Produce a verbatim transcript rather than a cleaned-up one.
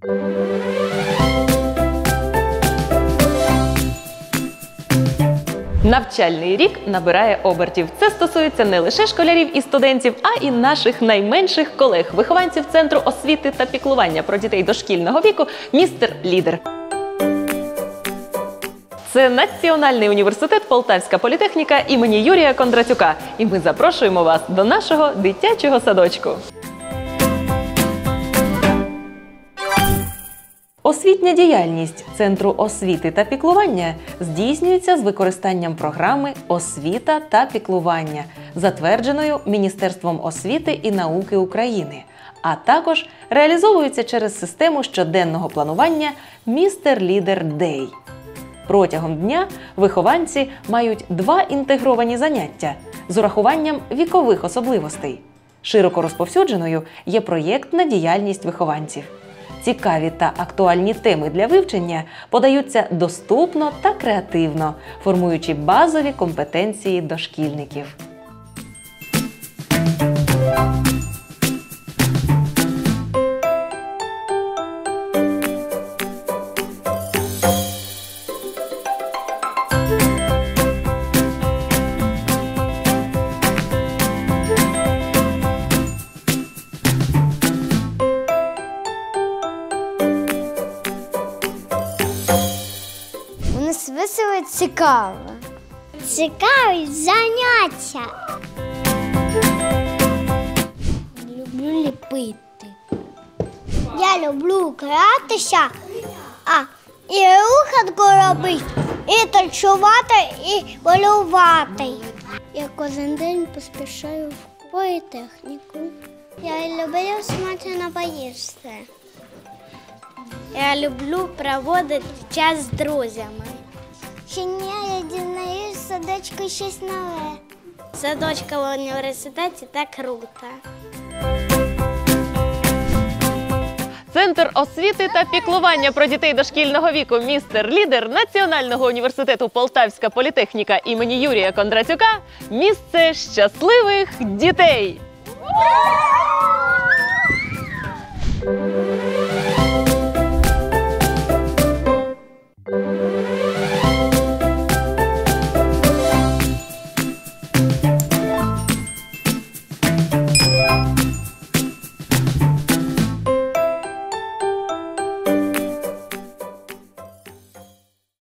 Навчальний рік набирає обертів. Це стосується не лише школярів і студентів, а і наших найменших колег, вихованців Центру освіти та піклування про дітей дошкільного віку «Містер Лідер». Це Національний університет Полтавська політехніка імені Юрія Кондратюка. І ми запрошуємо вас до нашого дитячого садочку. Освітня діяльність Центру освіти та піклування здійснюється з використанням програми «Освіта та піклування», затвердженою Міністерством освіти і науки України, а також реалізовується через систему щоденного планування «Містер Лідер Дей». Протягом дня вихованці мають два інтегровані заняття з урахуванням вікових особливостей. Широко розповсюдженою є проєктна діяльність вихованців. Цікаві та актуальні теми для вивчення подаються доступно та креативно, формуючи базові компетенції дошкільників. Весело, цікаво. Цікаві заняття. Люблю ліпити. Я люблю гратися, а і руханку робити, і танцювати, і малювати. Я кожен день поспішаю в політехніку. Я люблю смачно поїсти. Я люблю проводити час з друзями. Щодня я дізнаюсь в садочку щось нове. Садочка в університеті – так круто. Центр освіти та піклування про дітей дошкільного віку «Містер Лідер» Національного університету Полтавська політехніка імені Юрія Кондратюка – місце щасливих дітей!